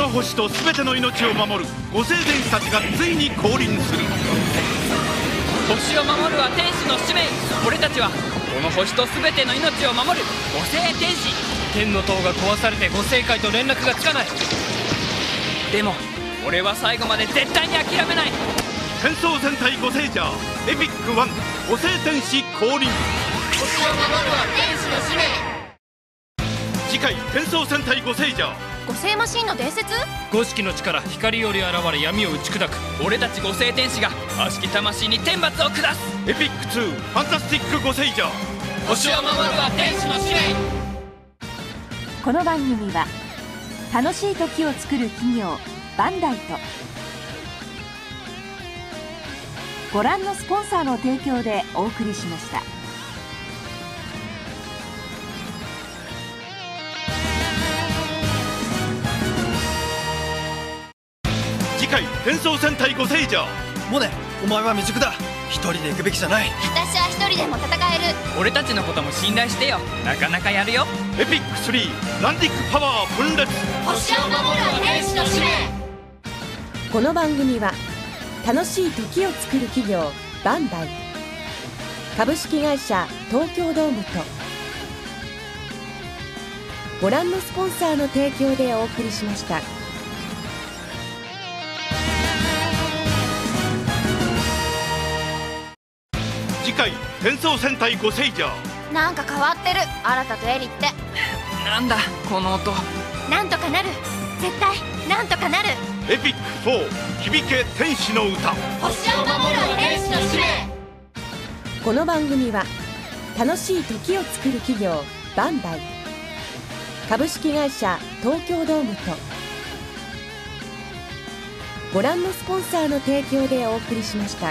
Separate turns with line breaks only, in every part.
の星と全ての命を守る五星天使たちがついに降臨する。
星を守るは天使の使命。俺たちはこの星と全ての命を守る五星天使。
天の塔が壊されて五星界と連絡がつかない。
でも俺は最後まで絶対に諦めない。
天装戦隊ゴセイジャーエピック1五星天使降臨。
星を守るは天使の使命。
次回天装戦隊ゴセイジャー
五星マシンの伝説。
五色の力、光より現れ闇を打ち砕く。
俺たち五星天使が悪しき魂に天罰を下す。
エピック2ファンタスティックゴセイジャー
星を守るは天使の使命。
この番組は楽しい時を作る企業バンダイとご覧のスポンサーの提供でお送りしました。
次回天装戦隊ゴセイジャー。
モネ、お前は未熟だ。一人で行くべきじゃない。
私は一人でも戦える。
俺たちのことも信頼してよ。なかなかやるよ。
エピック3ランディックパワー分裂。
星を守るは天使の使命。
この番組は楽しい時を作る企業バンダイ、株式会社東京ドームとご覧のスポンサーの提供でお送りしました。
次回天装戦隊ゴセイジャー。
なんか変わってる、新とエリって。
なんだこの音。
なんとかなる、絶対なんとかなる。
エピック4響け天使の歌。
星を守るは天使の使命。
この番組は楽しい時を作る企業バンダイ、株式会社東京ドームとご覧のスポンサーの提供でお送りしました。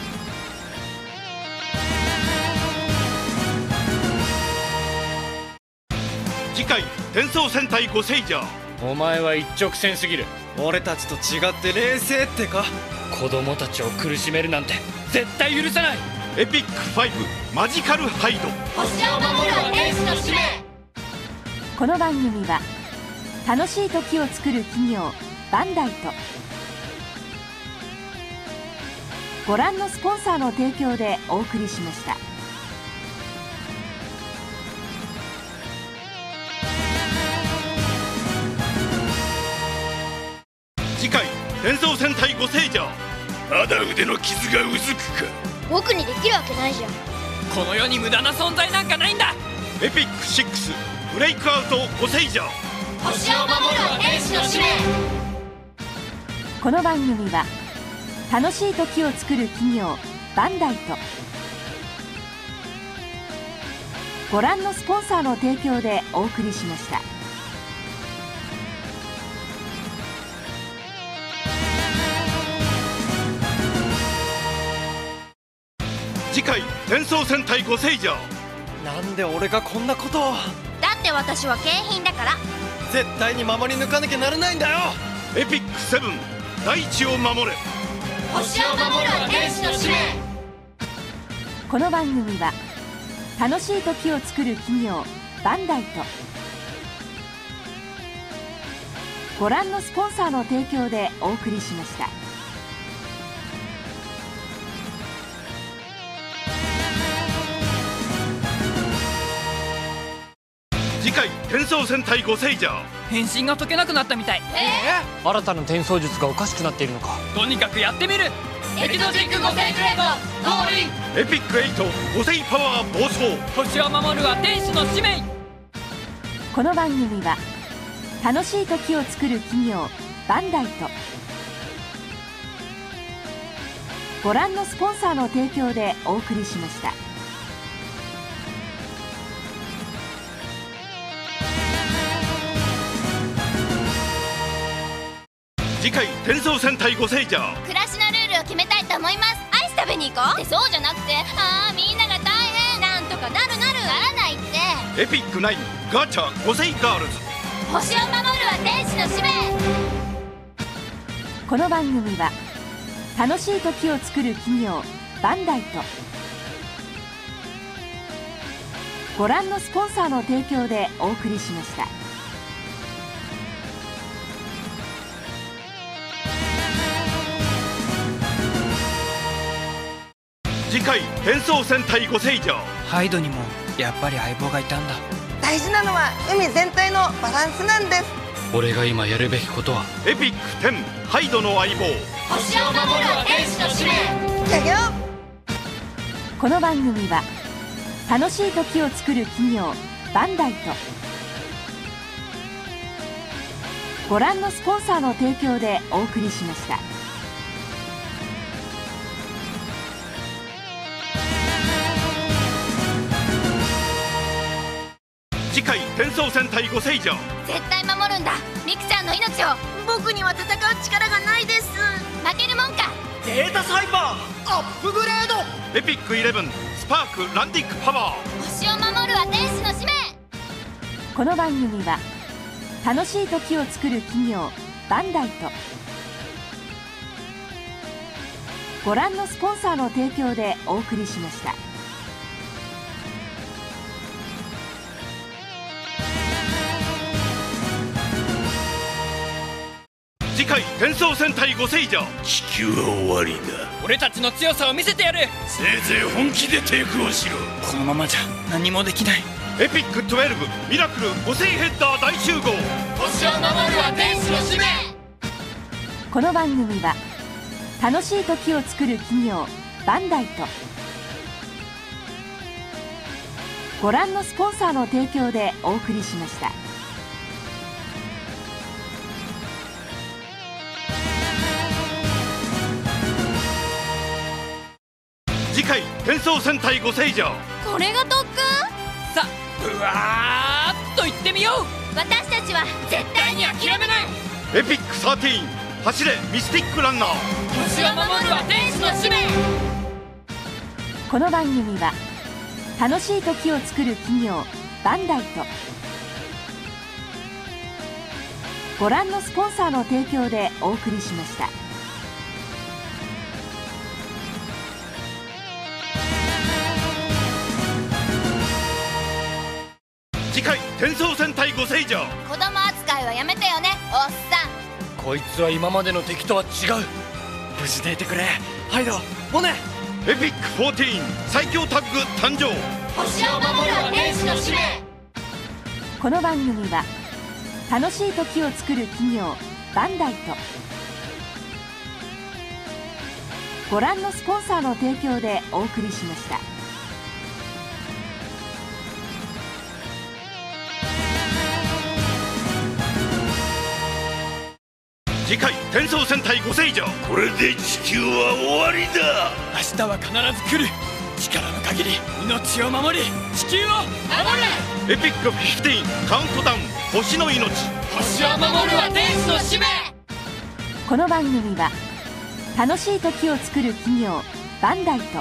次回天装戦隊ゴセイジャー。
お前は一直線すぎる。
俺たちと違って冷静ってか。
子供たちを苦しめるなんて絶対許さない。
エピック5マジカルハイド。
星を守るは天使の使命。
この番組は楽しい時を作る企業バンダイとご覧のスポンサーの提供でお送りしました。
次回天装戦隊ゴセイジャー。まだ腕の傷がうずくか。
僕にできるわけないじゃん。
この世に無駄な存在なんかないんだ。
エピック6ブレイクアウトゴセイジャー。
星を守るは天使の使命。
この番組は楽しい時を作る企業バンダイとご覧のスポンサーの提供でお送りしました。
次回天装戦隊ゴセイジャー。
なんで俺がこんなことを。
だって私は景品だから。
絶対に守り抜かなきゃならないんだよ。
エピック7大地を守れ。
星を守るは天使の使命。
この番組は楽しい時を作る企業バンダイとご覧のスポンサーの提供でお送りしました。
次回天装戦隊ゴセイジャー。
変身が解けなくなったみたい。
新たな転送術がおかしくなっているのか。
とにかくやってみる。エキゾチック五星グレート降臨。
エピック8五星パワー暴走。
星を守るは天使の使命。
この番組は楽しい時を作る企業バンダイとご覧のスポンサーの提供でお送りしました。
次回天装戦隊ゴセイジャー。
暮らしのルールを決めたいと思います。アイス食べに行こうって。そうじゃなくて、みんなが大変。なんとかなるならないって。
エピック9ガチャゴセイガールズ。
星を守るは天使の使命。
この番組は楽しい時を作る企業バンダイとご覧のスポンサーの提供でお送りしました。
次回転送戦隊5世城。
ハイドにもやっぱり相棒がいたんだ。
大事なのは海全体のバランスなんです。
俺が今やるべきことは
エピック10ハイドの相棒。
星を守るは天使の使命。
ギョギョ。
この番組は楽しい時を作る企業バンダイとご覧のスポンサーの提供でお送りしました。
次回転送戦隊5世城。
絶対守るんだミクちゃんの命を。僕には戦う力がないです。負けるもんか。
データサイバーアップグレード。
エピック11スパークランディックパワー。
星を守るは天使の使命。
この番組は楽しい時を作る企業バンダイとご覧のスポンサーの提供でお送りしました。
次回転送戦隊5世城。地球は終わりだ。
俺たちの強さを見せてやる。
せいぜい本気で抵抗しろ。
このままじゃ何もできない。
エピック12ミラクル5世ヘッダー大集合。
星を守るは天使の使命。
この番組は楽しい時を作る企業バンダイとご覧のスポンサーの提供でお送りしました。
次回転送戦隊5世城。
これが特訓。
さあうわーっと行ってみよう。
私たちは絶対に諦めない。
エピック13走れミスティックランナー。
星を守るは天使の使命。
この番組は楽しい時を作る企業バンダイとご覧のスポンサーの提供でお送りしました。
次回転送戦隊5世城。
子供扱いはやめてよねおっさん。
こいつは今までの敵とは違う。
無事でいてくれハイドモネ。
エピック14最強タッグ誕生。
星を守るは天使の使命。
この番組は楽しい時を作る企業バンダイとご覧のスポンサーの提供でお送りしました。
次回転送戦隊5世城。これで地球は終わりだ。
明日は必ず来る。力の限り命を守り地球を守
エピック15カウントダウン星の命。
星を守るは天使の使命。
この番組は楽しい時を作る企業バンダイと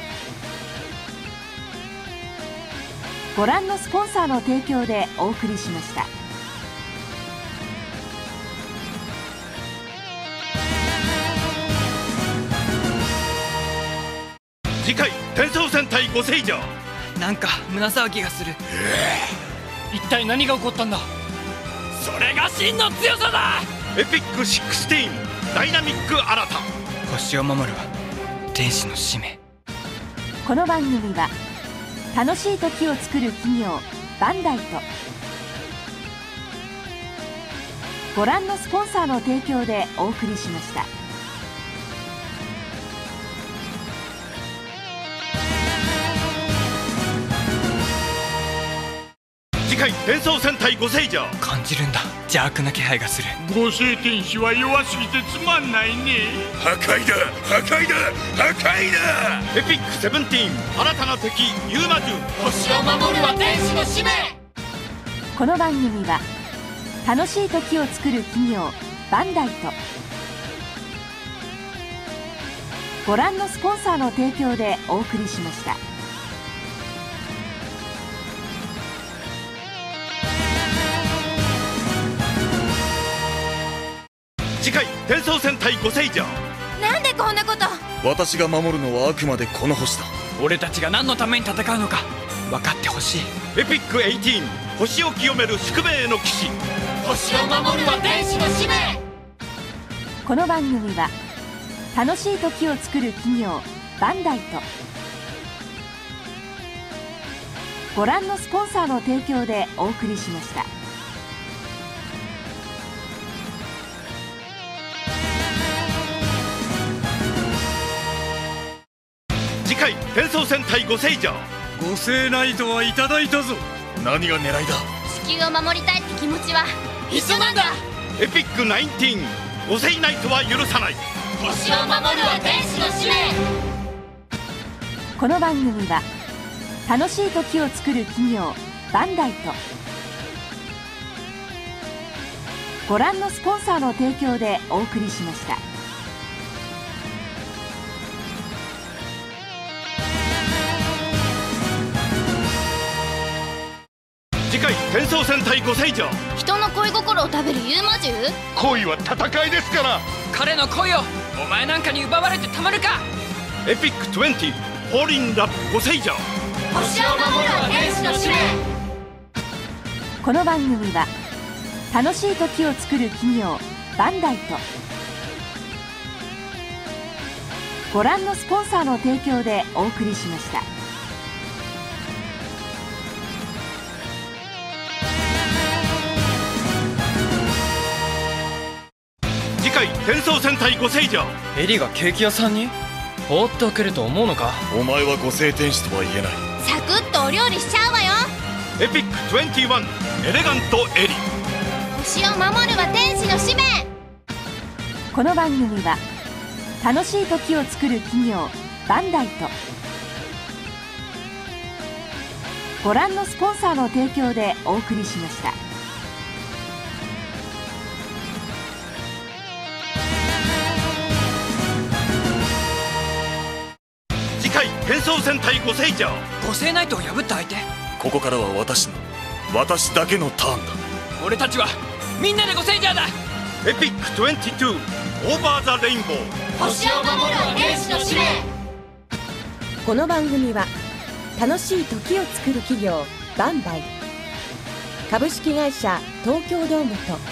ご覧のスポンサーの提供でお送りしました。
次回転送戦隊5世城。
なんか胸騒ぎがする。
一体何が起こったんだ。
それが真の強さだ。
エピック16ダイナミック新た。
星を守るは天使の使命。
この番組は楽しい時を作る企業バンダイとご覧のスポンサーの提供でお送りしました。
次回転送戦隊5世城。
感じるんだ邪悪な気配がする。
五星天使は弱すぎてつまんないね。破壊だ破壊だ破壊だ。エピック17新たな敵ユーマジュ。
星を守るは天使の使命。
この番組は楽しい時を作る企業バンダイとご覧のスポンサーの提供でお送りしました。
次回転送戦隊5世城。
なんでこんなこと。
私が守るのはあくまでこの星だ。
俺たちが何のために戦うのか分かってほしい。
エピック18星を清める宿命の騎士。
星を守るは天使の使命。
この番組は楽しい時を作る企業バンダイとご覧のスポンサーの提供でお送りしました。
次回転送戦隊ご聖者。
ご聖ナイトはいただいたぞ。
何が狙いだ。
地球を守りたいって気持ちは一緒なんだ。
エピック19ご聖ナイトは許さない。
星を守るは天使の使命。
この番組は楽しい時を作る企業バンダイとご覧のスポンサーの提供でお送りしました。
次回転送戦隊ご聖者。
人の恋心を食べるユーマ獣。
恋は戦いですから。
彼の恋をお前なんかに奪われてたまるか。
エピック20フォーリンラブご聖者。
星を守るは天使の使命。
この番組は楽しい時を作る企業バンダイとご覧のスポンサーの提供でお送りしました。
次回転送戦隊ご聖者。
エリがケーキ屋さんに放っておけると思うのか。
お前は五聖天使とは言えない。
サクッとお料理しちゃうわよ。
エピック21エレガントエリ。
星を守るは天使の使命。
この番組は楽しい時を作る企業バンダイとご覧のスポンサーの提供でお送りしました。
次回転送戦隊ご聖者。
五聖ナイトを破った相手。
ここからは私だけのターンだ。
俺たちはみんなで五聖者だ。
エピック22オーバーザレインボー。
星を守るは天使の使命。
この番組は楽しい時を作る企業バンダイ株式会社東京ドームと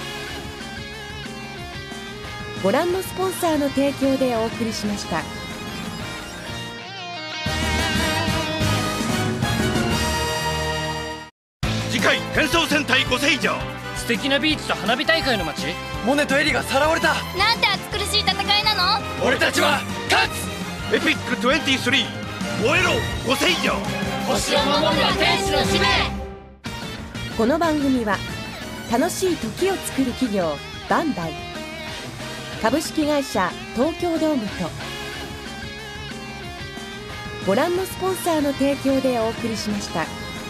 ご覧のスポンサーの提供でお送りしました。
次回転送戦隊ご聖者。
素敵なビーチと花火大会の街。
モネとエリがさらわれた。
なんて暑苦しい戦いなの。
俺たちは勝つ。
エピック23燃えろご聖者。
星を守るは天使の使命。
この番組は楽しい時を作る企業バンダイ株式会社東京ドームとご覧のスポンサーの提供でお送りしました。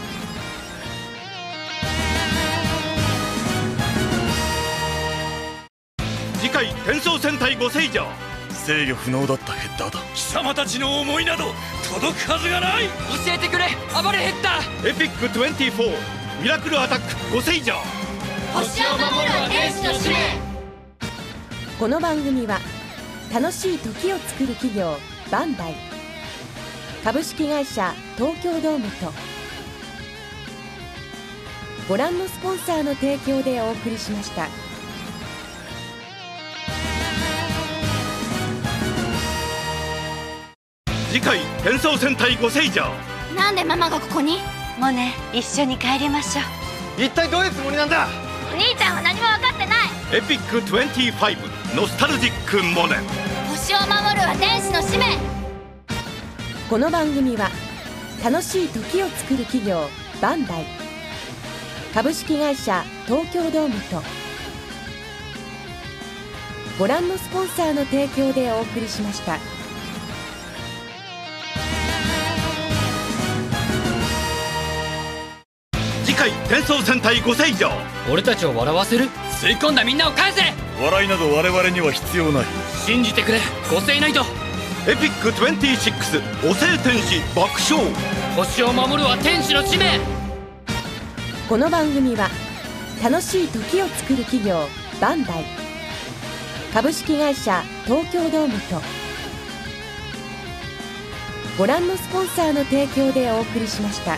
次回転送戦隊ご聖者。
制御不能だったヘッダーだ。
貴様たちの思いなど届くはずがない。
教えてくれ暴れヘッダー。
エピック24ミラクルアタックご聖者。
星を守るは天使の使命。
この番組は楽しい時を作る企業バンダイ株式会社東京ドームとご覧のスポンサーの提供でお送りしました。
次回転送戦隊ご聖者。
なんでママがここに。
モネ、一緒に帰りましょう。
一体どういうつもりなんだ。
お兄ちゃんは何も分かってない。
エピック25ノスタルジックモネ。
星を守るは天使の使命。
この番組は楽しい時を作る企業バンダイ株式会社東京ドームとご覧のスポンサーの提供でお送りしました。
次回転送戦隊ご聖者。
俺たちを笑わせる。
吸い込んだみんなを返せ。
笑いなど我々には必要ない。
信じてくれ五聖ナイト。
エピック26お聖天使爆笑。
星を守るは天使の使命。
この番組は楽しい時を作る企業バンダイ株式会社東京ドームとご覧のスポンサーの提供でお送りしました。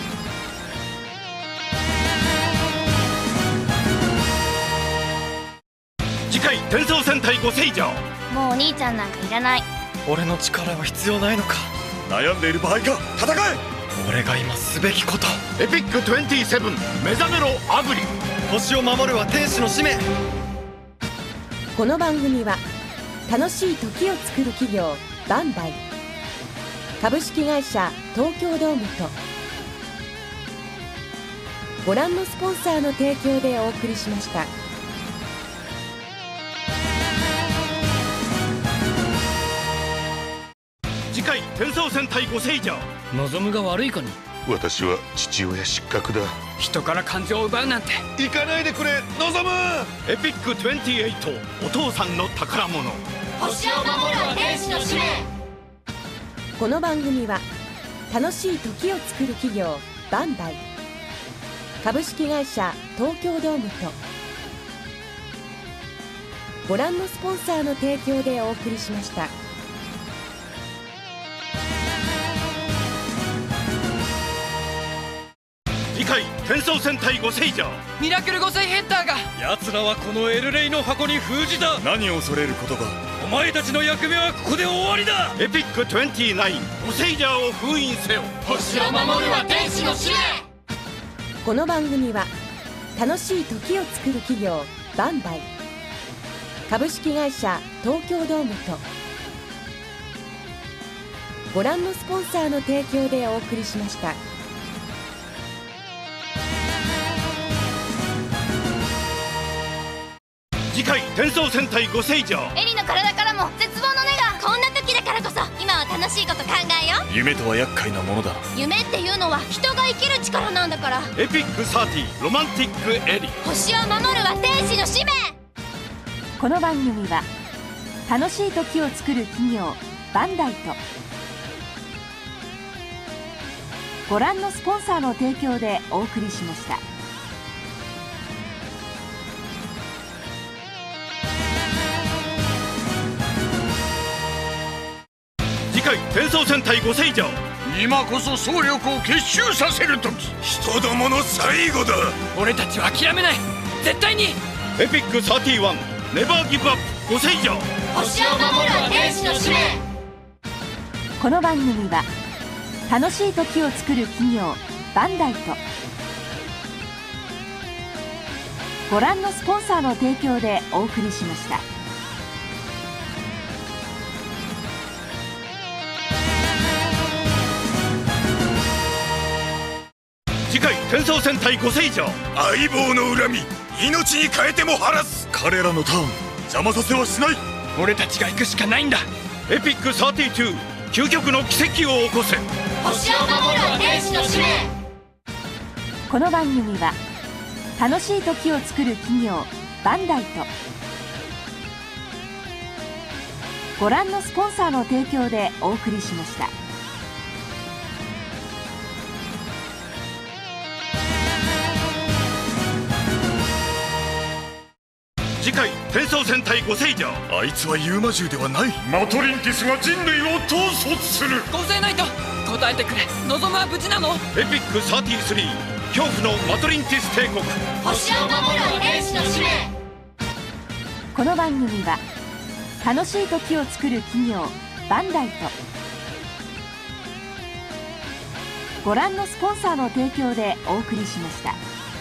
次回転送戦隊ご聖者。
もうお兄ちゃんなんかいらない。
俺の力は必要ないのか。
悩んでいる場合か。戦え。
俺が今すべきこと。
エピック27目覚めろアグリ。
星を守るは天使の使命。
この番組は楽しい時を作る企業バンダイ、株式会社東京ドームとご覧のスポンサーの提供でお送りしました。
次回天装戦隊5聖者。
望むが悪い子に。
私は父親失格だ。
人から感情を奪うなんて。
行かないでくれ望む。
エピック28お父さんの宝物。
星を守るは天使の使命。
この番組は楽しい時を作る企業バンダイ、株式会社東京ドームとご覧のスポンサーの提供でお送りしました。
次回天装戦隊5聖者。
ミラクル5世ヘッダーが。
奴らはこのエルレイの箱に封じだ。
何を恐れることが。
お前たちの役目はここで終わりだ。
エピック295聖者を封印せよ。
星を守るは天使の使命。
この番組は楽しい時を作る企業バンダイ、株式会社東京ドームとご覧のスポンサーの提供でお送りしました。
次回天装戦隊5聖者。
エリの体からも絶望の根が。こんな時だからこそ今は楽しいこと考えよう。
夢とは厄介なものだ。
夢っていうのは人が生きる力なんだから。
エピック30ロマンティックエリ。
星を守るは天使の使命。
この番組は楽しい時を作る企業バンダイとご覧のスポンサーの提供でお送りしました。
次回天装戦隊5聖者。
今こそ総力を結集させる時。人どもの最後だ。
俺たちは諦めない。絶対に。
エピック31ネバーギブアップ5聖者。
星を守るは天使の使命。
この番組は楽しい時を作る企業バンダイとご覧のスポンサーの提供でお送りしました。
次回天装戦隊5聖者。
相棒の恨み命に変えても晴らす。彼らのターン邪魔させはしない。
俺たちが行くしかないんだ。
エピック32究極の奇跡を起こせ。
星を守るは天使の使命。
この番組は楽しい時を作る企業バンダイとご覧のスポンサーの提供でお送りしました。
次回天装戦隊5聖者。
あいつはユーマ獣ではない。マトリンティスが人類を統率する。
5世ナイト答えてくれ。望むは無事なの。
エピック33恐怖のマトリンティス帝国。
星を守るは天使の使命。
この番組は楽しい時を作る企業バンダイとご覧のスポンサーの提供でお送りしました。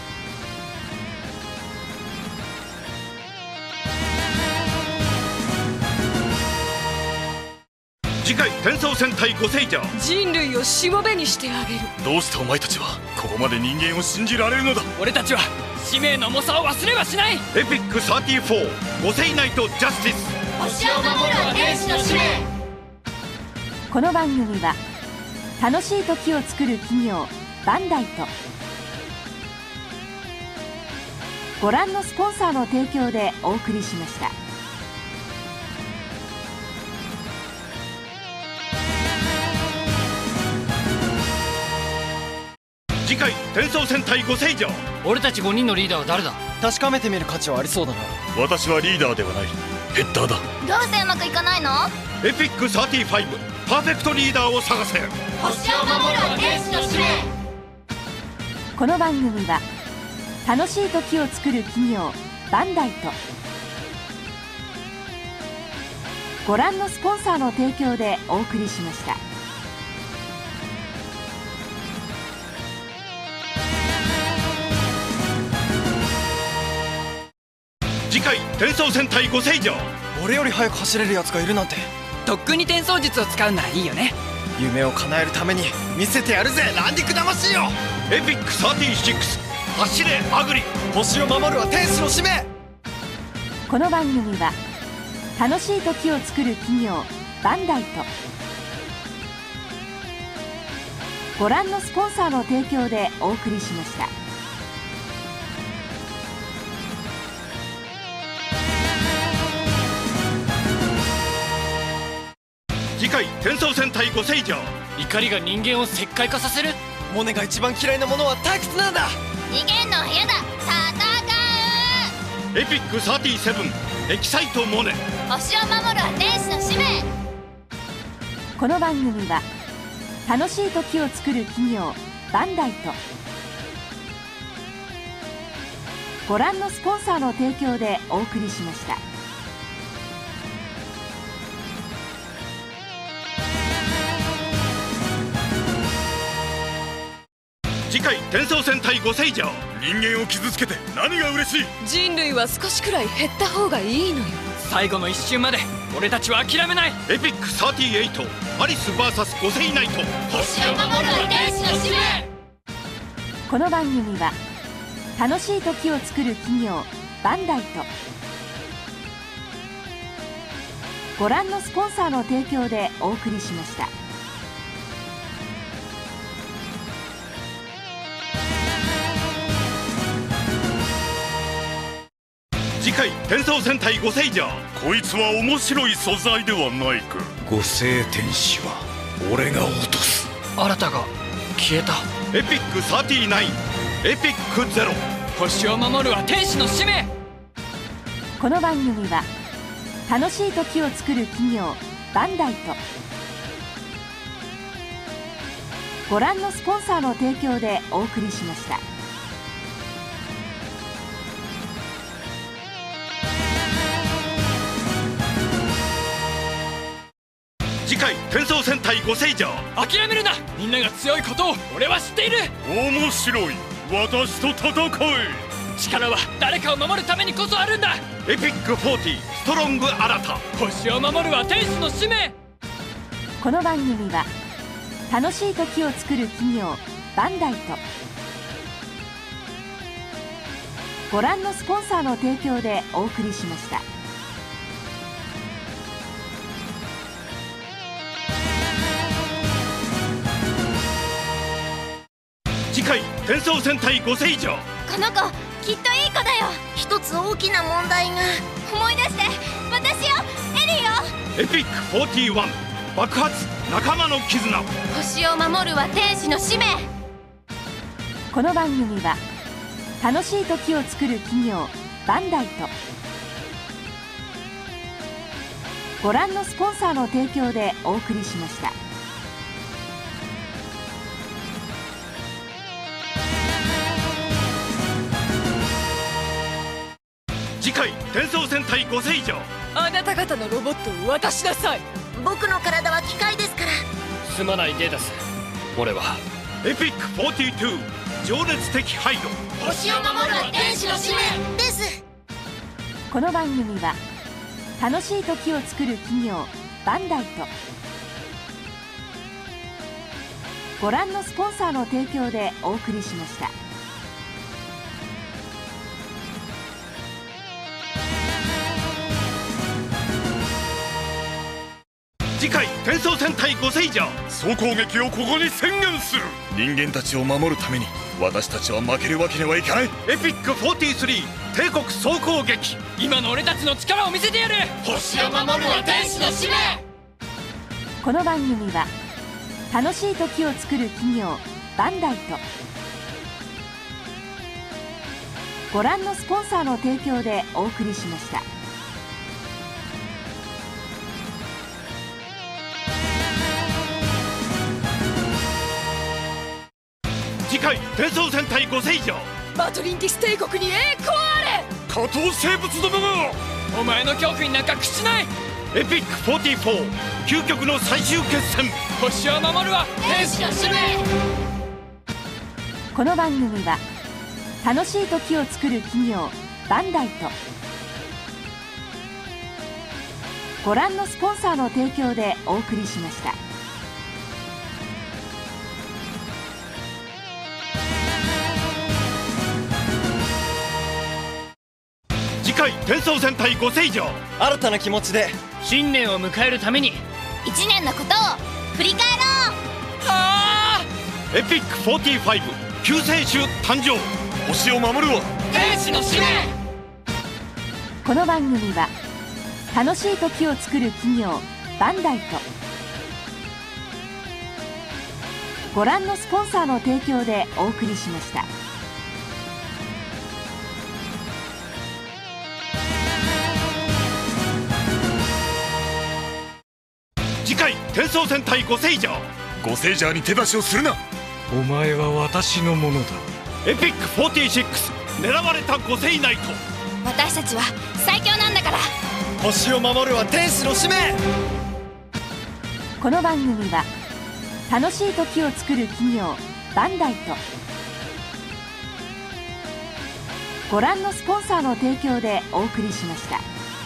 次回天装戦隊5聖者。
人類をしもべにしてあげる。
どうしてお前たちはここまで人間を信じられるのだ。
俺たちは使命の重さを忘れはしない。
エピック345聖ナイトジャスティス。
星を守るは天使の使命。
この番組は楽しい時を作る企業バンダイとご覧のスポンサーの提供でお送りしました。
次回天装戦隊5聖者。
俺たち5人のリーダーは誰だ。
確かめてみる価値はありそうだな。
私はリーダーではない。ヘッダーだ。
どうしてうまくいかないの。
エピック35パーフェクトリーダーを探せ。
星を守るは天使の使命。
この番組は楽しい時を作る企業バンダイとご覧のスポンサーの提供でお送りしました。
次回転送戦隊5世城。
俺より速く走れるやつがいるなんて。
とっくに転送術を使うならいいよね。
夢を叶えるために見せてやるぜ、ランディック魂よ。
エピック36走れアグリ。
星を守るは天使の使命。
この番組は楽しい時を作る企業バンダイとご覧のスポンサーの提供でお送りしました。
次回転送戦隊5世城。
怒りが人間を石灰化させる。
モネが一番嫌いなものは退屈なんだ。
逃げんの部屋だ。戦
エピック37エキサイトモネ。
う。星を守るは天使の使命。
この番組は楽しい時を作る企業バンダイとご覧のスポンサーの提供でお送りしました。
次回転送戦隊5世城。
人間を傷つけて何が嬉しい。
人類は少しくらい減った方がいいのよ。
最後の一瞬まで俺たちは諦めない。
エピック38アリス VS 五世ナイト。
星を守るは天使の使命。
この番組は楽しい時を作る企業バンダイとご覧のスポンサーの提供でお送りしました。
次回転送戦隊5世城。
こいつは面白い素材ではないか。五星天使は俺が落とす。
新たが消えた。
エピック39エピック0。
星を守るは天使の使命。
この番組は楽しい時を作る企業バンダイとご覧のスポンサーの提供でお送りしました。
次回転送戦隊5世城。
諦めるな。みんなが強いことを俺は知っている。
面白い。私と戦え。
力は誰かを守るためにこそあるんだ。
エピック40ストロング新た。
星を守るは天使の使命。
この番組は楽しい時を作る企業バンダイとご覧のスポンサーの提供でお送りしました。
次回転送戦隊5世城。
この子きっといい子だよ。一つ大きな問題が。思い出して。私よエリーよ。
エピック41爆発仲間の絆。
星を守るは天使の使命。
この番組は楽しい時を作る企業バンダイとご覧のスポンサーの提供でお送りしました。
次回転送戦隊5世城。
あなた方のロボットを渡しなさい。
僕の体は機械ですから。
すまないデータス。俺は
エピック42情熱的ハイド。
星を守るは天使の使命です。
この番組は楽しい時を作る企業バンダイとご覧のスポンサーの提供でお送りしました。
次回転送戦隊5世城。
総攻撃をここに宣言する。人間たちを守るために私たちは負けるわけにはいかない。
エピック43帝国総攻撃。
今の俺たちの力を見せてやる。
星を守るは天使の使命。
この番組は楽しい時を作る企業バンダイとご覧のスポンサーの提供でお送りしました。
次回転送戦隊5世城。
バトリンティス帝国に栄光あれ。
下等生物どもが。
お前の恐怖になんか屈しない。
エピック44究極の最終決戦。
星を守るは
天使の使命。
この番組は楽しい時を作る企業バンダイとご覧のスポンサーの提供でお送りしました。
次回転送戦隊5世城、
新たな気持ちで
新年を迎えるために
1年のことを振り返ろう。
エピック45救世主誕生、
星を守るは
天使の使命。
この番組は楽しい時を作る企業バンダイとご覧のスポンサーの提供でお送りしました。
次回転送戦隊5世城、
ゴセイジャーに手出しをするな。
お前は私のものだ。
エピック46狙われた5世ナイト、
私たちは最強なんだから。
星を守るは天使の使命。
この番組は楽しい時を作る企業バンダイとご覧のスポンサーの提供でお送りしました。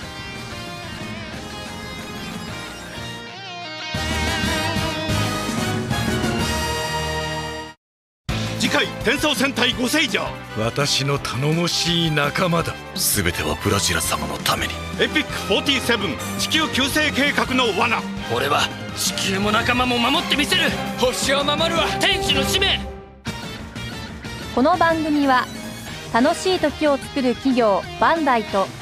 次回転送戦隊5世城、
私の頼もしい仲間だ。
全てはブラジラ様のために。
エピック47地球救世計画の罠、
俺は地球も仲間も守ってみせる。
星を守るは
天使の使命。
この番組は楽しい時を作る企業バンダイと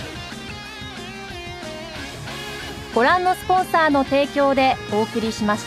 ご覧のスポンサーの提供でお送りしました。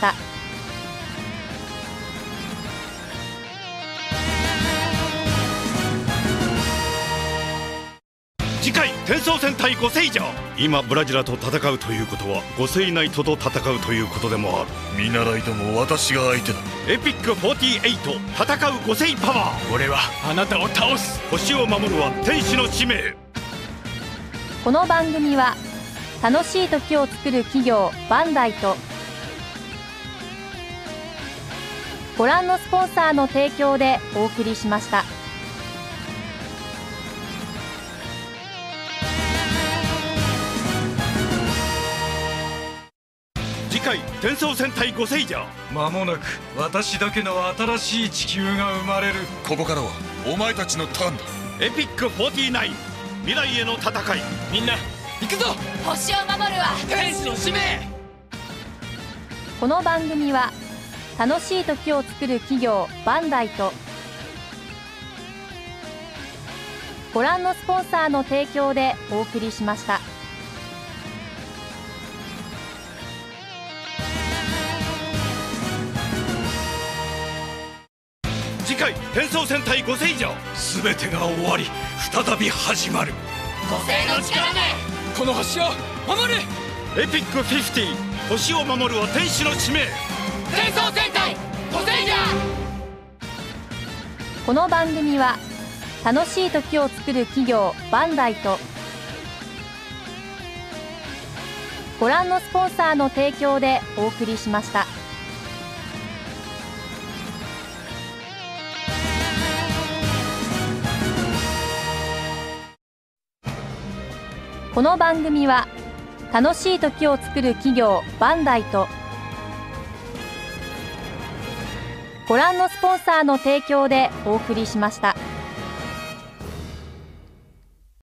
次回転送戦隊5世城、今ブラジラと戦うということは5世ナイトと戦うということでもある。
見習いども私が相手だ。
エピック48戦う5世パワー、
俺はあなたを倒す。
星を守るは天使の使命。
この番組は楽しい時を作る企業バンダイとご覧のスポンサーの提供でお送りしました。
次回転送戦隊5世城、
間もなく私だけの新しい地球が生まれる。
ここからはお前たちのターンだ。
エピック49未来への戦い、
みんな行くぞ。
星を守るは
天使の使命。
この番組は楽しい時を作る企業バンダイとご覧のスポンサーの提供でお送りしました。
次回転送戦隊5世城、
全てが終わり再び始まる。
五星の力で
この星を守る。
エピック50星を守るは天使の使命。
転送戦隊5世城。
この番組は楽しい時を作る企業バンダイとご覧のスポンサーの提供でお送りしました。この番組は楽しい時を作る企業バンダイとご覧のスポンサーの提供でお送りしました。